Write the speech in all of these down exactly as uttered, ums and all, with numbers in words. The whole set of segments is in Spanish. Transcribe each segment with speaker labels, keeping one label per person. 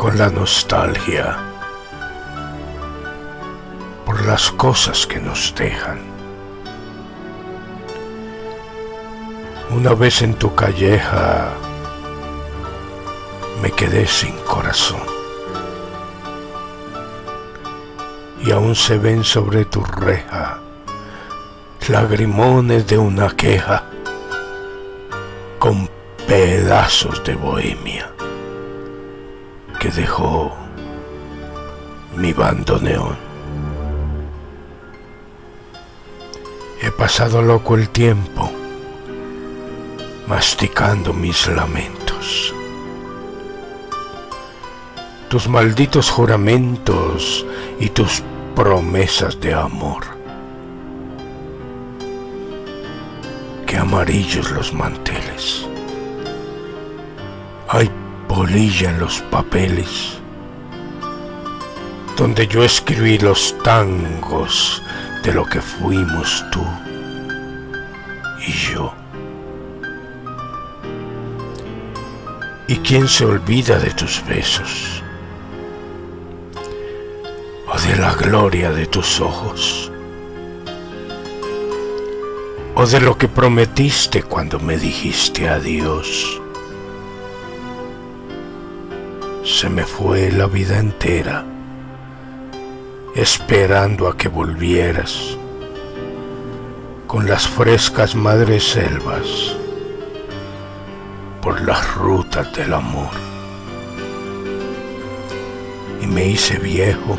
Speaker 1: con la nostalgia por las cosas que nos dejan. Una vez en tu calleja me quedé sin corazón y aún se ven sobre tu reja lagrimones de una queja con pedazos de bohemia que dejó mi bandoneón. He pasado loco el tiempo masticando mis lamentos, tus malditos juramentos y tus promesas de amor. Qué amarillos los manteles, hay polilla en los papeles donde yo escribí los tangos de lo que fuimos tú y yo. ¿Y quién se olvida de tus besos o de la gloria de tus ojos o de lo que prometiste cuando me dijiste adiós? Se me fue la vida entera esperando a que volvieras con las frescas madreselvas por las rutas del amor. Y me hice viejo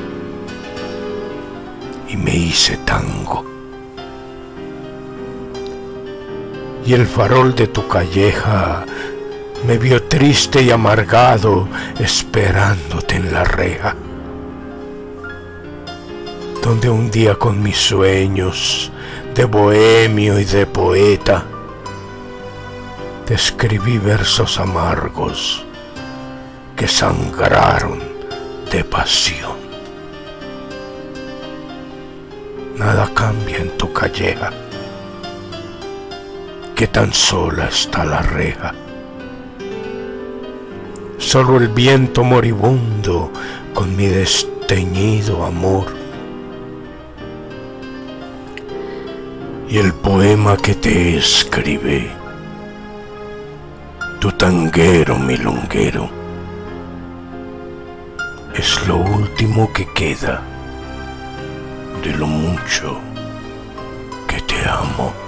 Speaker 1: y me hice tango, y el farol de tu calleja me vio triste y amargado esperándote en la reja, donde un día con mis sueños de bohemio y de poeta te escribí versos amargos que sangraron de pasión. Nada cambia en tu calleja, que tan sola está la reja. Solo el viento moribundo con mi desteñido amor, y el poema que te escribí, tu tanguero milonguero, es lo último que queda de lo mucho que te amo.